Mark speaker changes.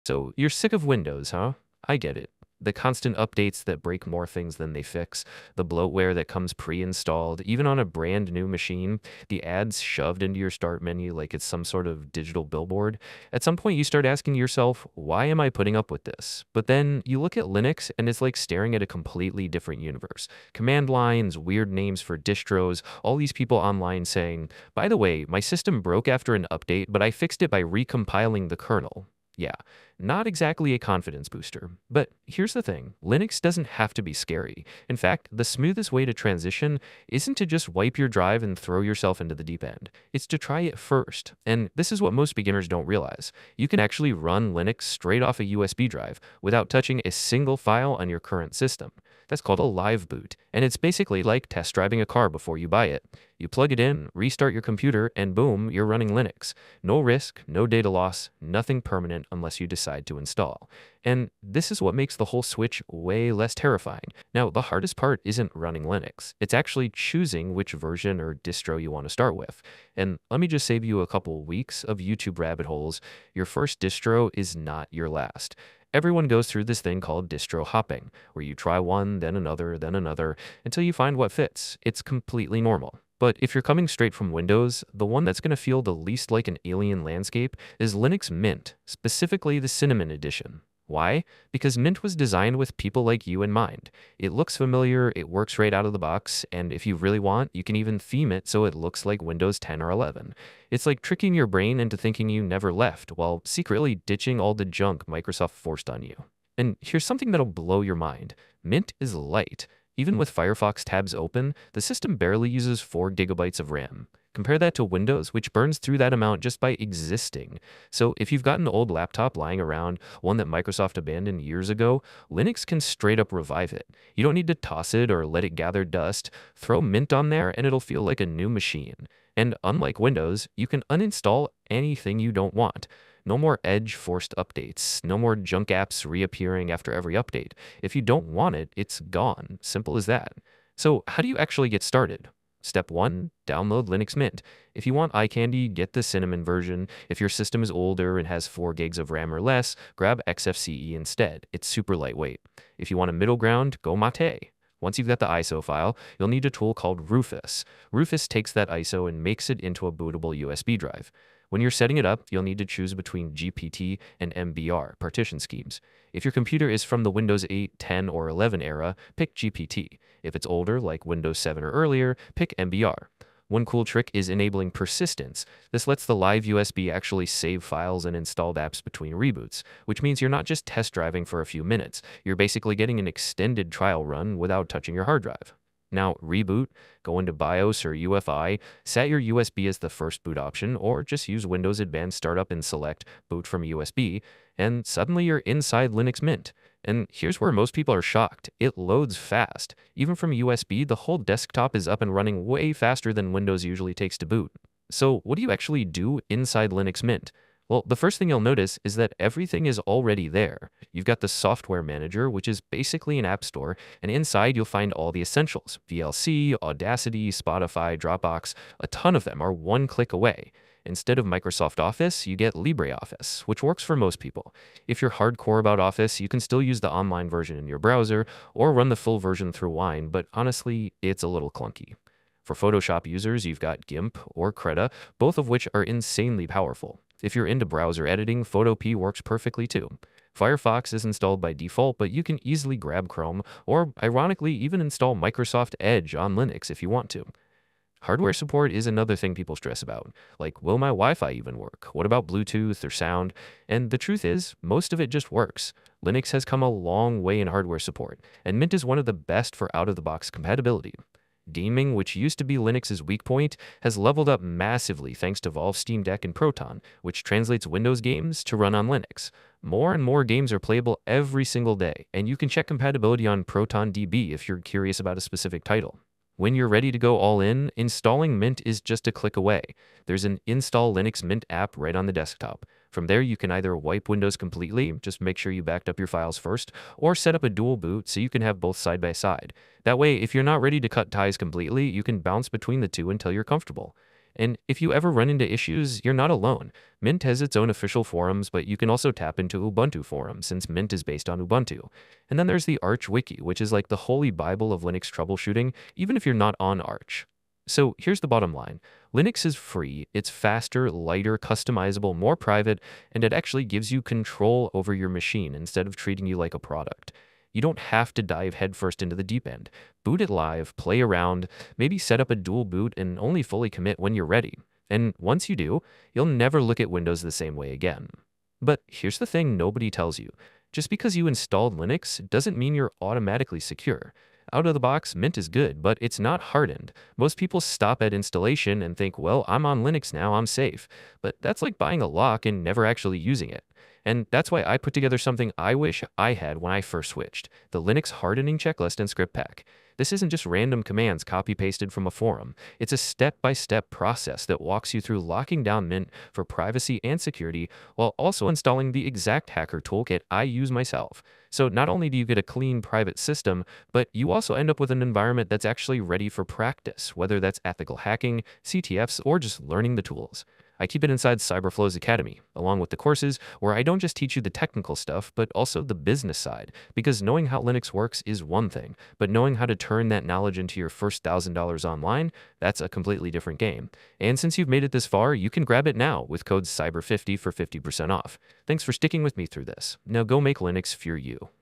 Speaker 1: So you're sick of Windows, huh? I get it. The constant updates that break more things than they fix, the bloatware that comes pre-installed, even on a brand new machine, the ads shoved into your start menu like it's some sort of digital billboard. At some point, you start asking yourself, why am I putting up with this? But then you look at Linux and it's like staring at a completely different universe. Command lines, weird names for distros, all these people online saying, by the way, my system broke after an update, but I fixed it by recompiling the kernel. Yeah, not exactly a confidence booster. But here's the thing, Linux doesn't have to be scary. In fact, the smoothest way to transition isn't to just wipe your drive and throw yourself into the deep end. It's to try it first. And this is what most beginners don't realize. You can actually run Linux straight off a USB drive without touching a single file on your current system. That's called a live boot, and it's basically like test driving a car before you buy it. You plug it in, restart your computer, and boom, you're running Linux. No risk, no data loss, nothing permanent unless you decide to install. And this is what makes the whole switch way less terrifying. Now, the hardest part isn't running Linux. It's actually choosing which version or distro you want to start with. And let me just save you a couple weeks of YouTube rabbit holes. Your first distro is not your last. Everyone goes through this thing called distro hopping, where you try one, then another, until you find what fits. It's completely normal. But if you're coming straight from Windows, the one that's going to feel the least like an alien landscape is Linux Mint, specifically the Cinnamon edition. Why? Because Mint was designed with people like you in mind. It looks familiar, it works right out of the box, and if you really want, you can even theme it so it looks like Windows 10 or 11. It's like tricking your brain into thinking you never left, while secretly ditching all the junk Microsoft forced on you. And here's something that'll blow your mind. Mint is light. Even with Firefox tabs open, the system barely uses 4 gigabytes of RAM. Compare that to Windows, which burns through that amount just by existing. So if you've got an old laptop lying around, one that Microsoft abandoned years ago, Linux can straight up revive it. You don't need to toss it or let it gather dust. Throw Mint on there and it'll feel like a new machine. And unlike Windows, you can uninstall anything you don't want. No more Edge forced updates. No more junk apps reappearing after every update. If you don't want it, it's gone. Simple as that. So how do you actually get started? Step 1, download Linux Mint. If you want eye candy, get the Cinnamon version. If your system is older and has 4 gigs of RAM or less, grab XFCE instead. It's super lightweight. If you want a middle ground, go Mate. Once you've got the ISO file, you'll need a tool called Rufus. Rufus takes that ISO and makes it into a bootable USB drive. When you're setting it up, you'll need to choose between GPT and MBR, partition schemes. If your computer is from the Windows 8, 10, or 11 era, pick GPT. If it's older, like Windows 7 or earlier, pick MBR. One cool trick is enabling persistence. This lets the live USB actually save files and installed apps between reboots, which means you're not just test driving for a few minutes. You're basically getting an extended trial run without touching your hard drive. Now, reboot, go into BIOS or UFI, set your USB as the first boot option, or just use Windows Advanced Startup and select Boot from USB, and suddenly you're inside Linux Mint. And here's where most people are shocked. It loads fast. Even from USB, the whole desktop is up and running way faster than Windows usually takes to boot. So what do you actually do inside Linux Mint? Well, the first thing you'll notice is that everything is already there. You've got the software manager, which is basically an app store, and inside you'll find all the essentials. VLC, Audacity, Spotify, Dropbox, a ton of them are one click away. Instead of Microsoft Office, you get LibreOffice, which works for most people. If you're hardcore about Office, you can still use the online version in your browser or run the full version through Wine, but honestly, it's a little clunky. For Photoshop users, you've got GIMP or Krita, both of which are insanely powerful. If you're into browser editing, Photopea works perfectly too. Firefox is installed by default, but you can easily grab Chrome, or ironically even install Microsoft Edge on Linux if you want to. Hardware support is another thing people stress about, like will my Wi-Fi even work? What about Bluetooth or sound? And the truth is, most of it just works. Linux has come a long way in hardware support, and Mint is one of the best for out-of-the-box compatibility. Gaming, which used to be Linux's weak point, has leveled up massively thanks to Valve's Steam Deck and Proton, which translates Windows games to run on Linux. More and more games are playable every single day, and you can check compatibility on ProtonDB if you're curious about a specific title. When you're ready to go all in, installing Mint is just a click away. There's an Install Linux Mint app right on the desktop. From there, you can either wipe Windows completely, just make sure you backed up your files first, or set up a dual boot so you can have both side by side. That way, if you're not ready to cut ties completely, you can bounce between the two until you're comfortable. And if you ever run into issues, you're not alone. Mint has its own official forums, but you can also tap into Ubuntu forums since Mint is based on Ubuntu. And then there's the Arch Wiki, which is like the holy Bible of Linux troubleshooting, even if you're not on Arch. So here's the bottom line. Linux is free, it's faster, lighter, customizable, more private, and it actually gives you control over your machine instead of treating you like a product. You don't have to dive headfirst into the deep end. Boot it live, play around, maybe set up a dual boot and only fully commit when you're ready. And once you do, you'll never look at Windows the same way again. But here's the thing nobody tells you. Just because you installed Linux doesn't mean you're automatically secure. Out of the box, Mint is good, but it's not hardened. Most people stop at installation and think, well, I'm on Linux now, I'm safe. But that's like buying a lock and never actually using it. And that's why I put together something I wish I had when I first switched, the Linux hardening checklist and script pack. This isn't just random commands copy-pasted from a forum. It's a step-by-step process that walks you through locking down Mint for privacy and security while also installing the exact hacker toolkit I use myself. So not only do you get a clean private system, but you also end up with an environment that's actually ready for practice, whether that's ethical hacking, CTFs, or just learning the tools. I keep it inside CyberFlow's Academy, along with the courses where I don't just teach you the technical stuff, but also the business side, because knowing how Linux works is one thing, but knowing how to turn that knowledge into your first $1,000 online, that's a completely different game. And since you've made it this far, you can grab it now with code CYBER50 for 50% off. Thanks for sticking with me through this. Now go make Linux fear you.